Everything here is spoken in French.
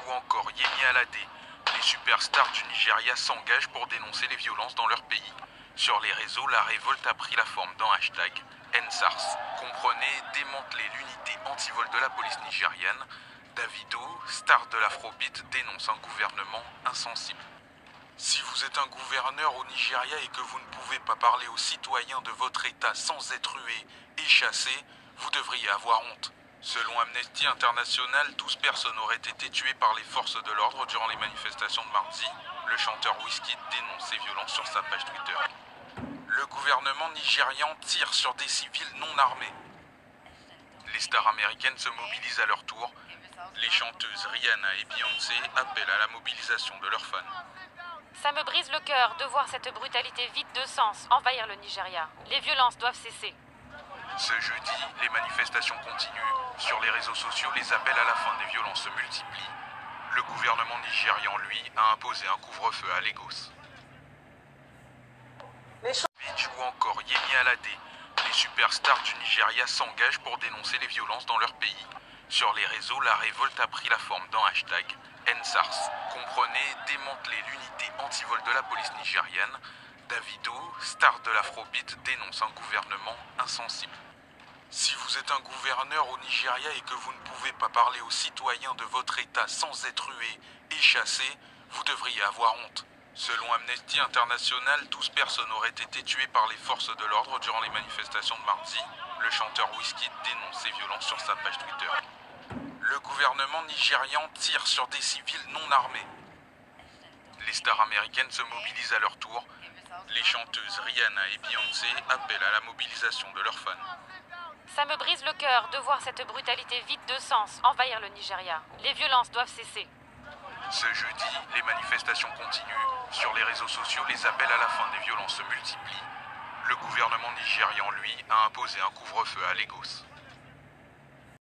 ou encore Yemi Alade, les superstars du Nigeria s'engagent pour dénoncer les violences dans leur pays. Sur les réseaux, la révolte a pris la forme d'un hashtag #EndSARS. Comprenez démanteler l'unité anti-vol de la police nigériane. Davido, star de l'afrobeat, dénonce un gouvernement insensible. Si vous êtes un gouverneur au Nigeria et que vous ne pouvez pas parler aux citoyens de votre État sans être hué et chassé, vous devriez avoir honte. Selon Amnesty International, 12 personnes auraient été tuées par les forces de l'ordre durant les manifestations de mardi. Le chanteur Wizkid dénonce ces violences sur sa page Twitter. Le gouvernement nigérian tire sur des civils non armés. Les stars américaines se mobilisent à leur tour. Les chanteuses Rihanna et Beyoncé appellent à la mobilisation de leurs fans. Ça me brise le cœur de voir cette brutalité vide de sens envahir le Nigeria. Les violences doivent cesser. Ce jeudi, les manifestations continuent. Sur les réseaux sociaux, les appels à la fin des violences se multiplient. Le gouvernement nigérian, lui, a imposé un couvre-feu à Lagos. Beach ou encore Yemi Alade, les superstars du Nigeria s'engagent pour dénoncer les violences dans leur pays. Sur les réseaux, la révolte a pris la forme d'un hashtag #EndSARS. Comprenez démanteler l'unité anti-vol de la police nigériane. Davido, star de l'afrobeat, dénonce un gouvernement insensible. Si vous êtes un gouverneur au Nigeria et que vous ne pouvez pas parler aux citoyens de votre État sans être hué et chassé, vous devriez avoir honte. Selon Amnesty International, 12 personnes auraient été tuées par les forces de l'ordre durant les manifestations de mardi. Le chanteur Wizkid dénonce ces violences sur sa page Twitter. Le gouvernement nigérian tire sur des civils non armés. Les stars américaines se mobilisent à leur tour. Les chanteuses Rihanna et Beyoncé appellent à la mobilisation de leurs fans. Ça me brise le cœur de voir cette brutalité vide de sens envahir le Nigeria. Les violences doivent cesser. Ce jeudi, les manifestations continuent. Sur les réseaux sociaux, les appels à la fin des violences se multiplient. Le gouvernement nigérian, lui, a imposé un couvre-feu à Lagos.